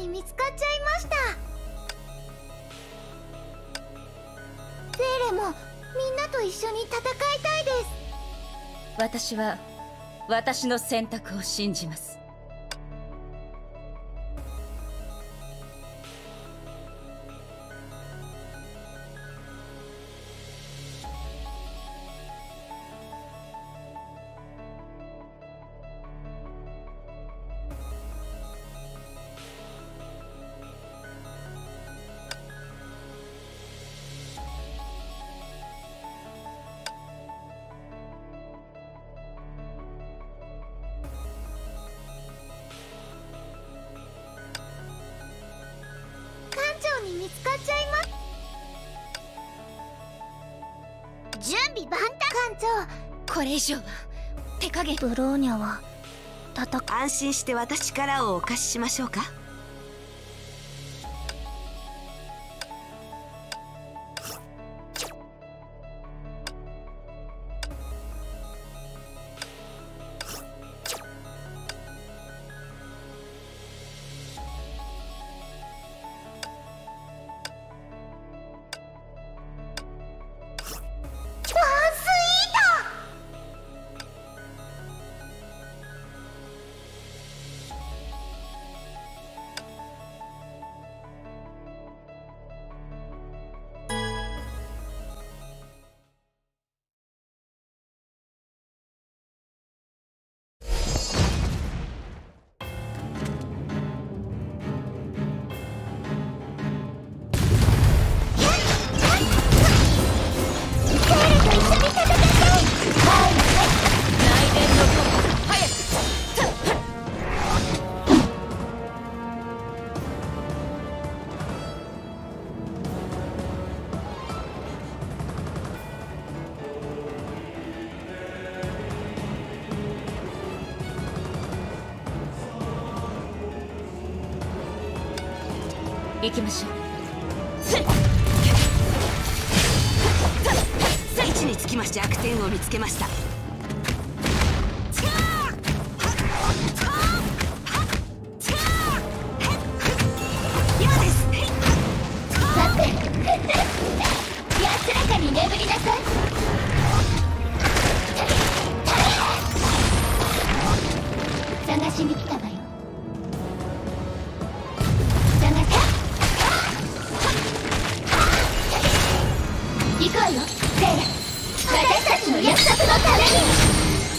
に見つかっちゃいました。ゼーレもみんなと一緒に戦いたいです。 私は私の選択を信じます。 見つかっちゃいます。準備万端。艦長、 これ以上は手加減。 ブローニャは安心して私からをお貸ししましょうか。 行きましょう。 位置につきまして弱点を見つけました。今です。 安らかに眠りなさい。探しに来たわよ。行こうよ、ゼーレ。私たちの約束のために。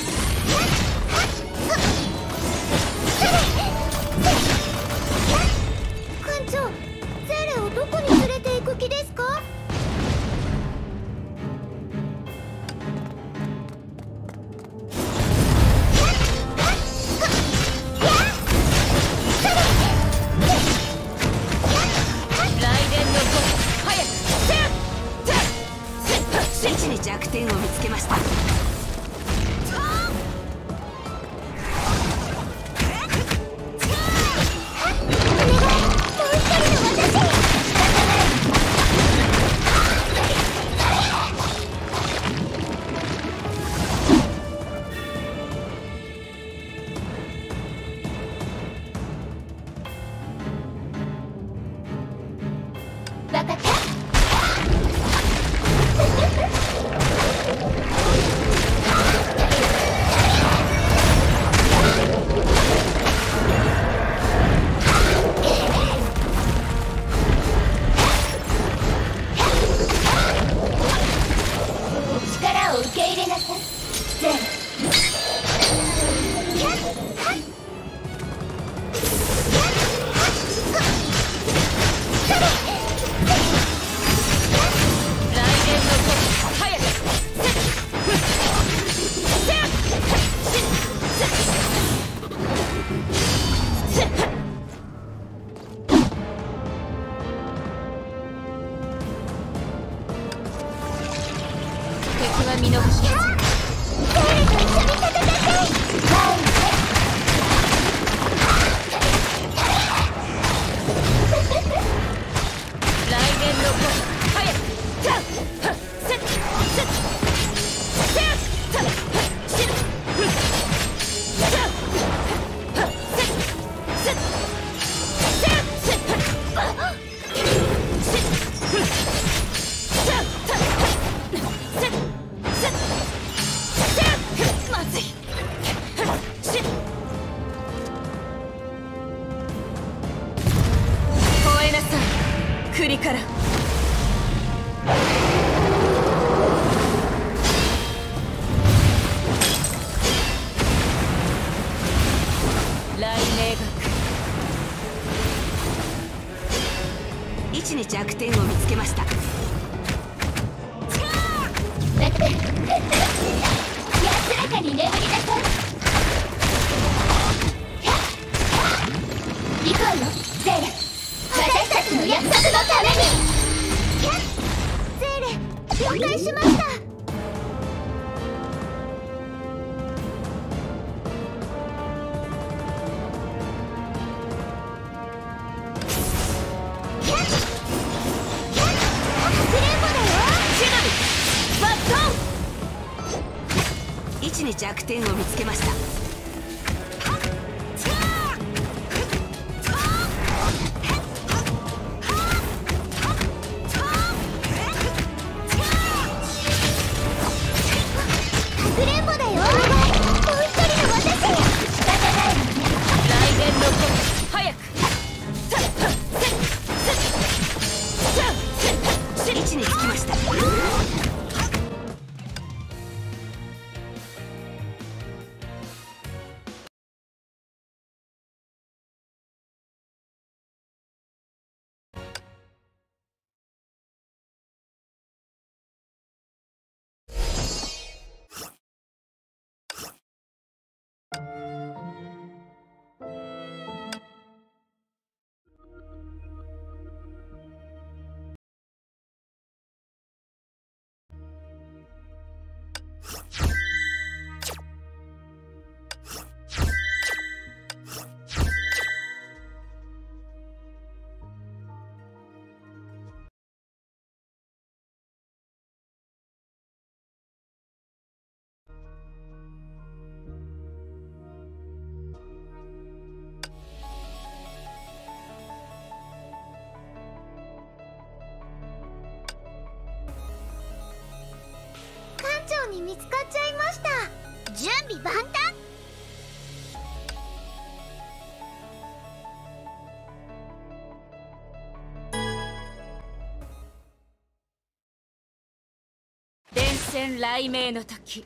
艦長、ゼーレをどこに連れて行く気ですか？ 位置に弱点を見つけました。 分かった。力を受け入れなさい、ゼーレ。 敵は見逃しません。 誰と一緒に戦いたい。 来年の頃早くセットセットセットシルセットセットセット雷鳴が位置に弱点を見つけました。 安らかに眠りなさい。行こうよゼーレ、私たちの約束のために。ゼーレ、了解しました。 位置に弱点を見つけました。 かくれんぼだよ。もう一人の私。仕方ないわね。 雷電の子早く。 位置につきました。 艦長に見つかっちゃいました。準備万端。 電線雷鳴の時。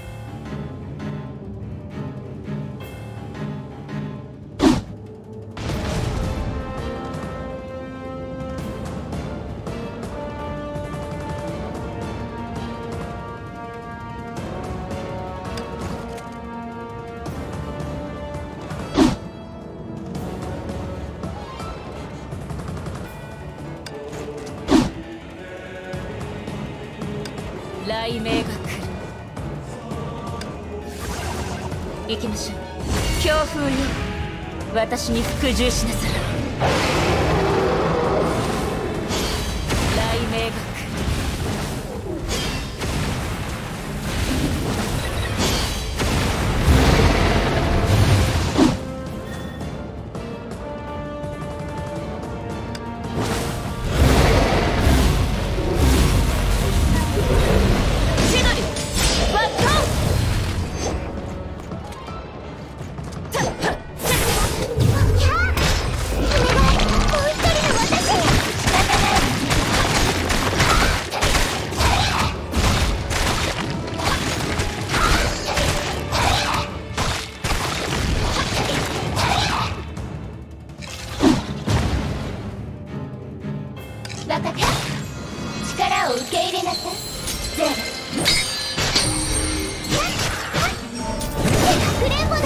雷鳴が来る。行きましょう。強風よ、私に服従しなさい。雷鳴が来る。 分かった。力を受け入れなさいゼーレ。かくれんぼだよ。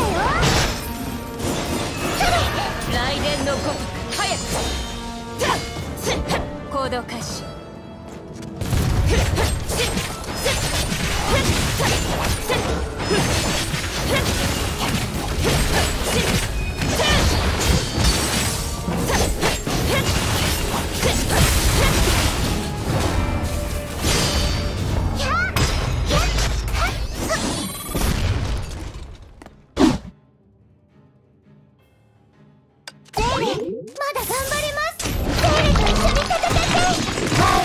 雷電のごとく早く。行動開始。 まだ頑張れます。ゼーレと一緒に戦って。はい。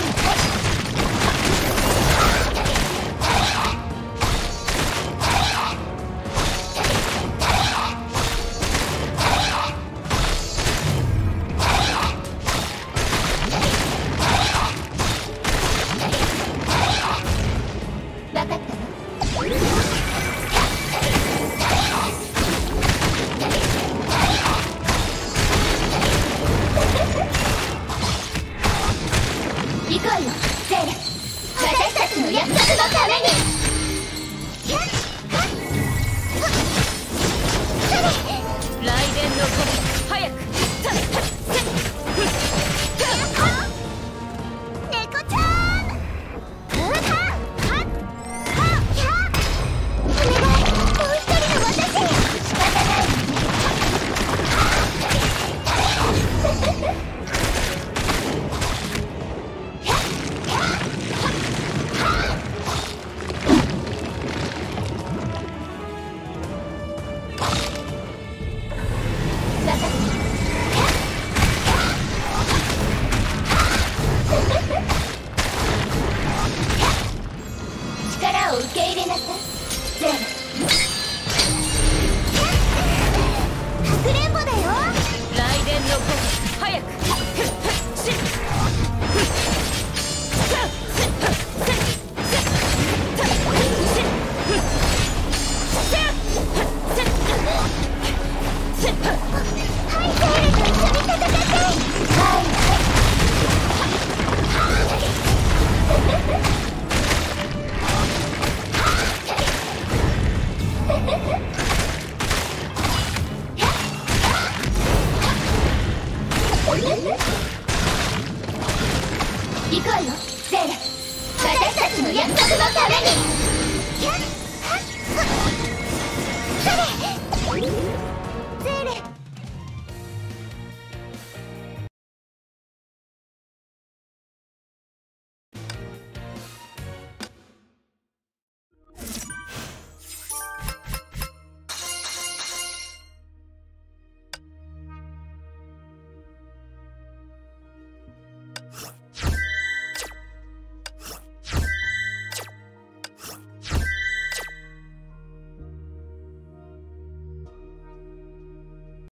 こうよゼーレ。私たちの約束のために。 雷電の鼓早く。 猫ちゃん。お願い、もう一人の私。仕方ない。力を受け入れなさいゼーレ。かくれんぼだよ。 雷電の鼓早く。 はいゼーレと一緒に戦って。行こうよゼーレ。私たちの約束のために。それ。